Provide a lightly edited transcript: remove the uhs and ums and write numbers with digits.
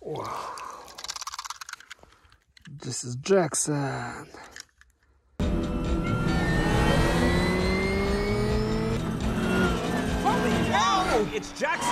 Wow. This is Jackson. Holy cow! It's Jackson!